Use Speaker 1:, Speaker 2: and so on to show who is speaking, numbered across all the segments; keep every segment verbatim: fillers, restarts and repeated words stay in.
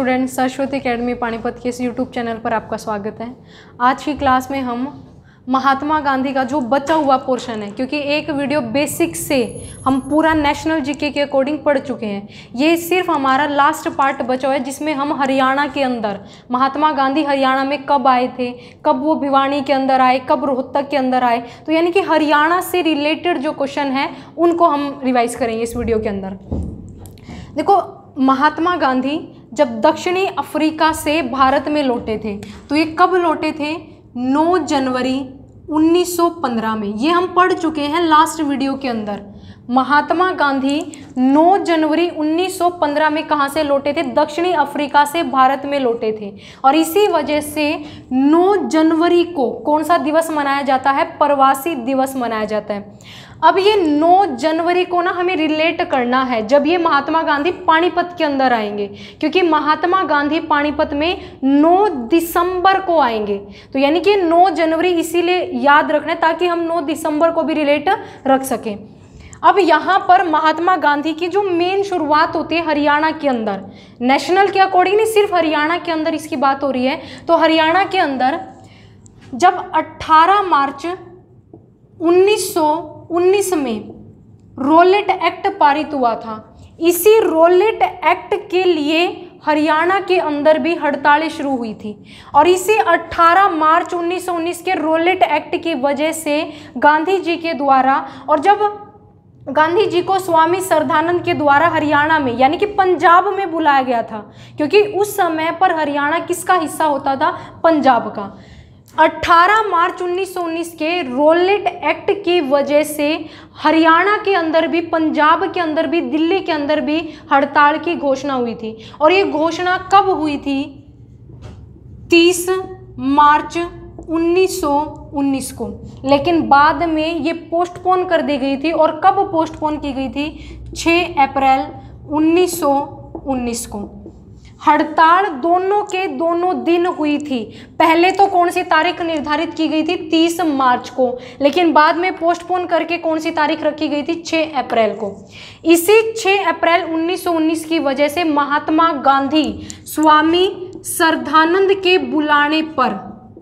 Speaker 1: Students, Saraswati academy Panipat के इस YouTube channel पर आपका स्वागत है। आज की क्लास में हम महात्मा गांधी का जो बचा हुआ पोर्शन है, क्योंकि एक वीडियो बेसिक से हम पूरा नेशनल जीके के अकॉर्डिंग पढ़ चुके हैं, ये सिर्फ हमारा लास्ट पार्ट बचा हुआ है जिसमें हम हरियाणा के अंदर महात्मा गांधी हरियाणा में कब आए थे, कब वो भिवानी के अंदर आए, कब रोहतक के अंदर आए, तो यानी कि हरियाणा से रिलेटेड जो क्वेश्चन है उनको हम रिवाइज करेंगे इस वीडियो के अंदर। देखो, महात्मा गांधी जब दक्षिणी अफ्रीका से भारत में लौटे थे, तो ये कब लौटे थे? नौ जनवरी उन्नीस सौ पंद्रह में। ये हम पढ़ चुके हैं लास्ट वीडियो के अंदर। महात्मा गांधी नौ जनवरी उन्नीस सौ पंद्रह में कहाँ से लौटे थे? दक्षिणी अफ्रीका से भारत में लौटे थे। और इसी वजह से नौ जनवरी को कौन सा दिवस मनाया जाता है? प्रवासी दिवस मनाया जाता है। अब ये नौ जनवरी को ना हमें रिलेट करना है जब ये महात्मा गांधी पानीपत के अंदर आएंगे, क्योंकि महात्मा गांधी पानीपत में नौ दिसंबर को आएंगे। तो यानी कि नौ जनवरी इसीलिए याद रखना है ताकि हम नौ दिसंबर को भी रिलेट रख सकें। अब यहाँ पर महात्मा गांधी की जो मेन शुरुआत होती है हरियाणा के अंदर, नेशनल के अकॉर्डिंग नहीं, सिर्फ हरियाणा के अंदर इसकी बात हो रही है। तो हरियाणा के अंदर जब अठारह मार्च उन्नीस सौ उन्नीस में रोलेट एक्ट पारित हुआ था, इसी रोलेट एक्ट के लिए हरियाणा के अंदर भी हड़तालें शुरू हुई थी। और इसी अठारह मार्च उन्नीस सौ उन्नीस के रोलेट एक्ट की वजह से गांधी जी के द्वारा, और जब गांधी जी को स्वामी श्रद्धानंद के द्वारा हरियाणा में यानी कि पंजाब में बुलाया गया था, क्योंकि उस समय पर हरियाणा किसका हिस्सा होता था? पंजाब का। अठारह मार्च उन्नीस सौ उन्नीस के रोलेट एक्ट की वजह से हरियाणा के अंदर भी, पंजाब के अंदर भी, दिल्ली के अंदर भी हड़ताल की घोषणा हुई थी। और ये घोषणा कब हुई थी? तीस मार्च उन्नीस सौ उन्नीस को। लेकिन बाद में ये पोस्टपोन कर दी गई थी। और कब पोस्टपोन की गई थी? छह अप्रैल उन्नीस सौ उन्नीस को। हड़ताल दोनों के दोनों दिन हुई थी। पहले तो कौन सी तारीख निर्धारित की गई थी? तीस मार्च को, लेकिन बाद में पोस्टपोन करके कौन सी तारीख रखी गई थी? छह अप्रैल को। इसी छह अप्रैल उन्नीस सौ उन्नीस की वजह से महात्मा गांधी स्वामी श्रद्धानंद के बुलाने पर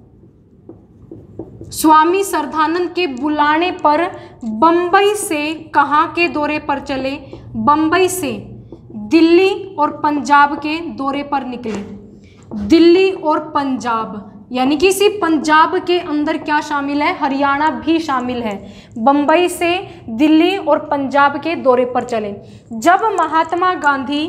Speaker 1: स्वामी श्रद्धानंद के बुलाने पर बंबई से कहाँ के दौरे पर चले? बंबई से दिल्ली और पंजाब के दौरे पर निकले। दिल्ली और पंजाब यानी कि इसी पंजाब के अंदर क्या शामिल है? हरियाणा भी शामिल है। बंबई से दिल्ली और पंजाब के दौरे पर चले। जब महात्मा गांधी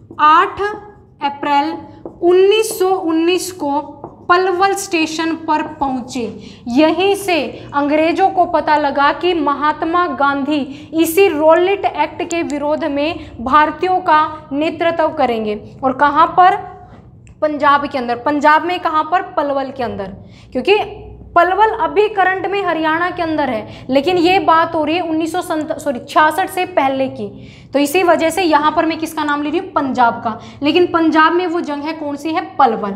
Speaker 1: आठ अप्रैल उन्नीस सौ उन्नीस को पलवल स्टेशन पर पहुंचे, यहीं से अंग्रेजों को पता लगा कि महात्मा गांधी इसी रोलेट एक्ट के विरोध में भारतीयों का नेतृत्व करेंगे। और कहां पर? पंजाब के अंदर। पंजाब में कहां पर? पलवल के अंदर, क्योंकि पलवल अभी करंट में हरियाणा के अंदर है, लेकिन ये बात हो रही है उन्नीस सौ सॉरी छियासठ से पहले की। तो इसी वजह से यहां पर मैं किसका नाम ले रही हूँ? पंजाब का। लेकिन पंजाब में वो जंग है कौन सी है? पलवल।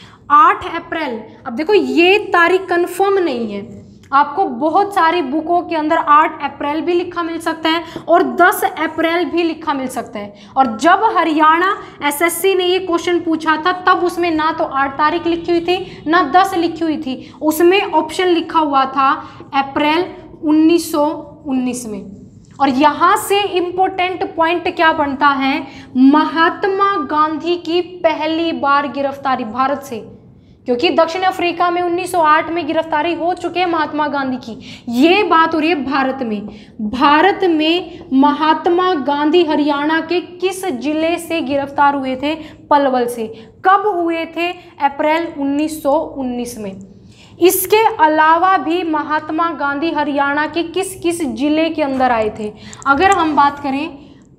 Speaker 1: आठ अप्रैल। अब देखो, ये तारीख कंफर्म नहीं है, आपको बहुत सारी बुकों के अंदर आठ अप्रैल भी लिखा मिल सकता है और दस अप्रैल भी लिखा मिल सकता है। और जब हरियाणा एसएससी ने ये क्वेश्चन पूछा था, तब उसमें ना तो आठ तारीख लिखी हुई थी ना दस लिखी हुई थी, उसमें ऑप्शन लिखा हुआ था अप्रैल उन्नीस सौ उन्नीस में। और यहाँ से इम्पोर्टेंट पॉइंट क्या बनता है? महात्मा गांधी की पहली बार गिरफ्तारी भारत से, क्योंकि दक्षिण अफ्रीका में उन्नीस सौ आठ में गिरफ्तारी हो चुके हैं महात्मा गांधी की। ये बात हो रही है भारत में। भारत में महात्मा गांधी हरियाणा के किस जिले से गिरफ्तार हुए थे? पलवल से। कब हुए थे? अप्रैल उन्नीस सौ उन्नीस में। इसके अलावा भी महात्मा गांधी हरियाणा के किस किस जिले के अंदर आए थे? अगर हम बात करें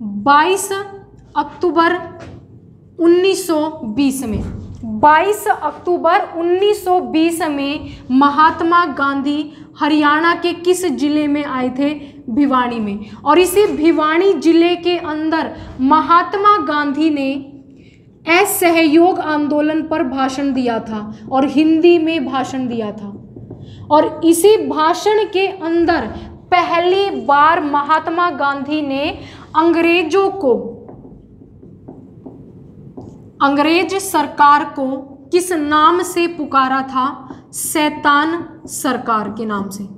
Speaker 1: बाईस अक्टूबर उन्नीस सौ बीस में, बाईस अक्टूबर उन्नीस सौ बीस में महात्मा गांधी हरियाणा के किस जिले में आए थे? भिवानी में। और इसी भिवानी जिले के अंदर महात्मा गांधी ने असहयोग आंदोलन पर भाषण दिया था और हिंदी में भाषण दिया था। और इसी भाषण के अंदर पहली बार महात्मा गांधी ने अंग्रेजों को अंग्रेज सरकार को किस नाम से पुकारा था? शैतान सरकार के नाम से।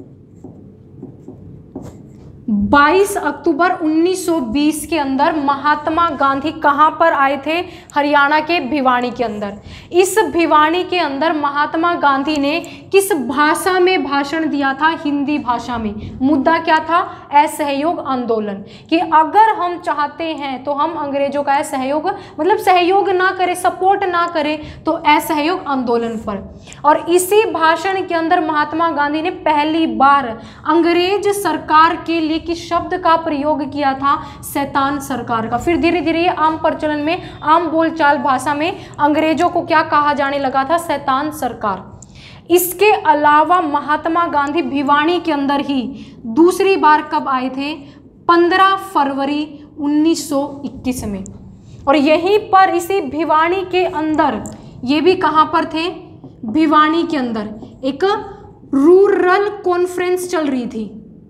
Speaker 1: बाईस अक्टूबर उन्नीस सौ बीस के अंदर महात्मा गांधी कहां पर आए थे? हरियाणा के भिवानी के अंदर। इस भिवानी के अंदर महात्मा गांधी ने किस भाषा में भाषण दिया था? हिंदी भाषा में। मुद्दा क्या था? असहयोग आंदोलन, कि अगर हम चाहते हैं तो हम अंग्रेजों का असहयोग मतलब सहयोग ना करें, सपोर्ट ना करें, तो असहयोग आंदोलन पर। और इसी भाषण के अंदर महात्मा गांधी ने पहली बार अंग्रेज सरकार के लिए किस शब्द का प्रयोग किया था? शैतान सरकार का। फिर धीरे धीरे आम प्रचलन में, आम बोलचाल भाषा में अंग्रेजों को क्या कहा जाने लगा था? शैतान सरकार। इसके अलावा महात्मा गांधी भिवानी के अंदर ही दूसरी बार कब आए थे? पंद्रह फरवरी उन्नीस सौ इक्कीस में। और यहीं पर इसी भिवानी के अंदर, ये भी कहां पर थे? भिवानी के अंदर एक रूरल कॉन्फ्रेंस चल रही थी,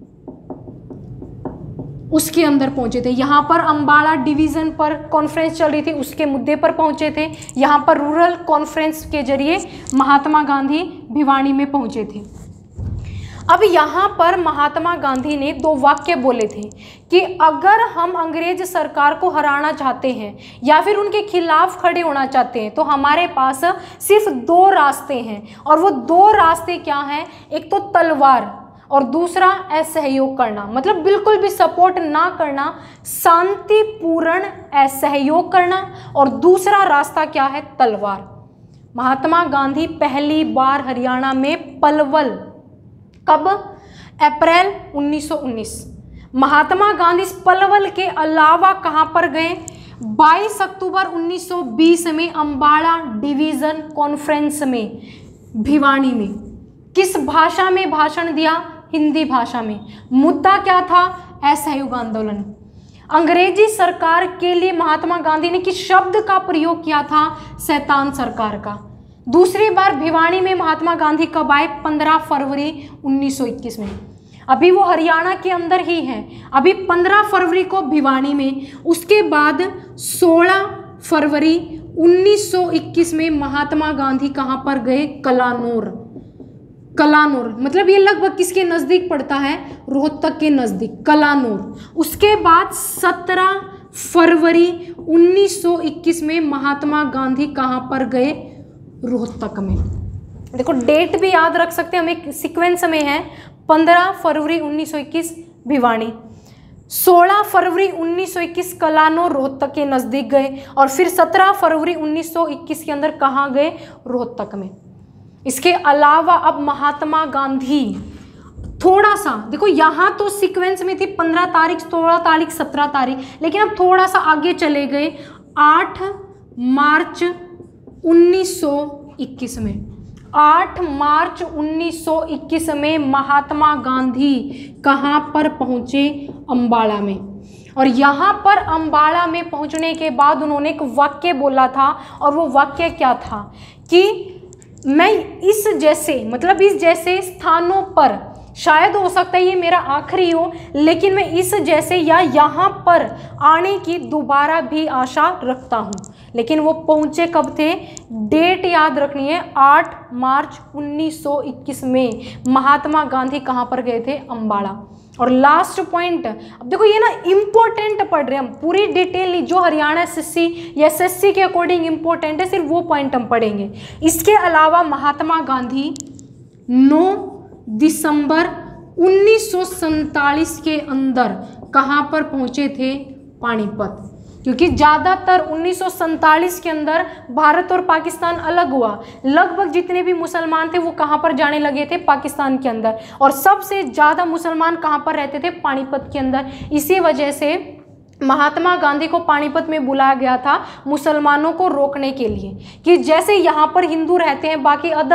Speaker 1: उसके अंदर पहुंचे थे। यहाँ पर अंबाला डिवीजन पर कॉन्फ्रेंस चल रही थी, उसके मुद्दे पर पहुंचे थे। यहाँ पर रूरल कॉन्फ्रेंस के जरिए महात्मा गांधी भिवानी में पहुंचे थे। अब यहाँ पर महात्मा गांधी ने दो वाक्य बोले थे कि अगर हम अंग्रेज सरकार को हराना चाहते हैं या फिर उनके खिलाफ खड़े होना चाहते हैं तो हमारे पास सिर्फ दो रास्ते हैं। और वो दो रास्ते क्या हैं? एक तो तलवार और दूसरा असहयोग करना, मतलब बिल्कुल भी सपोर्ट ना करना, शांतिपूर्ण असहयोग करना। और दूसरा रास्ता क्या है? तलवार। महात्मा गांधी पहली बार हरियाणा में पलवल, कब? अप्रैल उन्नीस सौ उन्नीस। महात्मा गांधी पलवल के अलावा कहां पर गए? बाईस अक्टूबर उन्नीस सौ बीस में अंबाला डिवीजन कॉन्फ्रेंस में भिवानी में। किस भाषा में भाषण दिया? हिंदी भाषा में। मुद्दा क्या था? असहयोग आंदोलन। अंग्रेजी सरकार के लिए महात्मा गांधी ने किस शब्द का प्रयोग किया था? शैतान सरकार का। दूसरी बार भिवानी में महात्मा गांधी कब आए? पंद्रह फरवरी उन्नीस सौ इक्कीस में। अभी वो हरियाणा के अंदर ही हैं। अभी पंद्रह फरवरी को भिवानी में, उसके बाद सोलह फरवरी उन्नीस सौ इक्कीस में महात्मा गांधी कहां पर गए? कलानौर। कलानौर मतलब ये लगभग किसके नज़दीक पड़ता है? रोहतक के नज़दीक, कलानौर। उसके बाद सत्रह फरवरी उन्नीस सौ इक्कीस में महात्मा गांधी कहां पर गए? रोहतक में। देखो डेट भी याद रख सकते हैं हम, एक सीक्वेंस में है। पंद्रह फरवरी उन्नीस सौ इक्कीस भिवानी, सोलह फरवरी उन्नीस सौ इक्कीस कलानौर रोहतक के नज़दीक गए, और फिर सत्रह फरवरी उन्नीस सौ इक्कीस के अंदर कहाँ गए? रोहतक में। इसके अलावा अब महात्मा गांधी थोड़ा सा देखो, यहाँ तो सीक्वेंस में थी पंद्रह तारीख, सोलह तारीख, सत्रह तारीख, लेकिन अब थोड़ा सा आगे चले गए। आठ मार्च उन्नीस सौ इक्कीस में, आठ मार्च उन्नीस सौ इक्कीस में महात्मा गांधी कहाँ पर पहुँचे? अंबाला में। और यहाँ पर अंबाला में पहुँचने के बाद उन्होंने एक वाक्य बोला था, और वो वाक्य क्या था कि मैं इस जैसे मतलब इस जैसे स्थानों पर, शायद हो सकता है ये मेरा आखिरी हो, लेकिन मैं इस जैसे या यहाँ पर आने की दोबारा भी आशा रखता हूँ। लेकिन वो पहुँचे कब थे? डेट याद रखनी है, आठ मार्च उन्नीस सौ इक्कीस में महात्मा गांधी कहाँ पर गए थे? अंबाला। और लास्ट पॉइंट, अब देखो ये ना इम्पोर्टेंट पढ़ रहे हैं हम, पूरी डिटेल नहीं, जो हरियाणा एसएससी या एसएससी के अकॉर्डिंग इम्पोर्टेंट है सिर्फ वो पॉइंट हम पढ़ेंगे। इसके अलावा महात्मा गांधी नौ दिसंबर उन्नीस सौ सैंतालीस के अंदर कहाँ पर पहुँचे थे? पानीपत। क्योंकि ज़्यादातर उन्नीस सौ सैंतालीस के अंदर भारत और पाकिस्तान अलग हुआ, लगभग जितने भी मुसलमान थे वो कहाँ पर जाने लगे थे? पाकिस्तान के अंदर। और सबसे ज़्यादा मुसलमान कहाँ पर रहते थे? पानीपत के अंदर। इसी वजह से महात्मा गांधी को पानीपत में बुलाया गया था मुसलमानों को रोकने के लिए, कि जैसे यहाँ पर हिंदू रहते हैं, बाकी अदर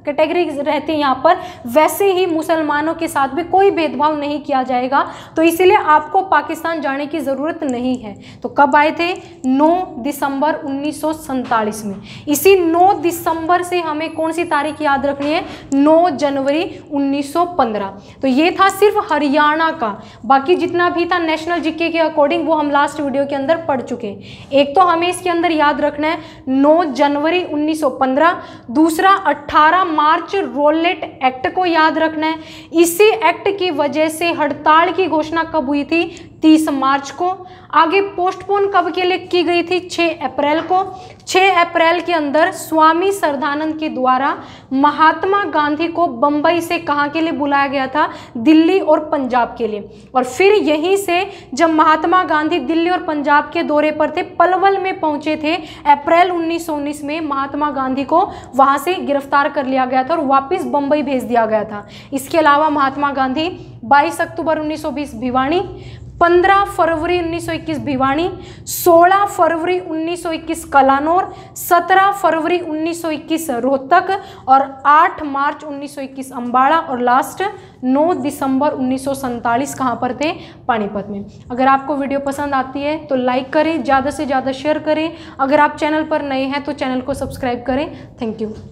Speaker 1: कैटेगरी रहती है यहाँ पर, वैसे ही मुसलमानों के साथ भी कोई भेदभाव नहीं किया जाएगा। तो इसीलिए आपको पाकिस्तान जाने की ज़रूरत नहीं है। तो कब आए थे? नौ दिसंबर उन्नीस सौ सैंतालीस में। इसी नौ दिसंबर से हमें कौन सी तारीख याद रखनी है? नौ जनवरी उन्नीस सौ पंद्रह। तो ये था सिर्फ हरियाणा का, बाकी जितना भी था नेशनल जीके के अकॉर्डिंग वो हम लास्ट वीडियो के अंदर पढ़ चुके हैं। एक तो हमें इसके अंदर याद रखना है नौ जनवरी उन्नीस सौ पंद्रह, दूसरा अठारह मार्च रोलेट एक्ट को याद रखना है। इसी एक्ट की वजह से हड़ताल की घोषणा कब हुई थी? तीस मार्च को। आगे पोस्टपोन कब के लिए की गई थी? छह अप्रैल को। छह अप्रैल के अंदर स्वामी श्रद्धानंद के द्वारा महात्मा गांधी को बंबई से कहाँ के लिए बुलाया गया था? दिल्ली और पंजाब के लिए। और फिर यहीं से जब महात्मा गांधी दिल्ली और पंजाब के दौरे पर थे, पलवल में पहुंचे थे, अप्रैल उन्नीस सौ उन्नीस में महात्मा गांधी को वहां से गिरफ्तार कर लिया गया था और वापस बंबई भेज दिया गया था। इसके अलावा महात्मा गांधी बाईस अक्टूबर उन्नीस सौ बीस भिवानी, पंद्रह फरवरी उन्नीस सौ इक्कीस भिवानी, सोलह फरवरी उन्नीस सौ इक्कीस कलानौर, सत्रह फरवरी उन्नीस सौ इक्कीस रोहतक और आठ मार्च उन्नीस सौ इक्कीस अम्बाड़ा और लास्ट नौ दिसंबर उन्नीस सौ सैंतालीस कहाँ पर थे? पानीपत में। अगर आपको वीडियो पसंद आती है तो लाइक करें, ज़्यादा से ज़्यादा शेयर करें। अगर आप चैनल पर नए हैं तो चैनल को सब्सक्राइब करें। Thank you.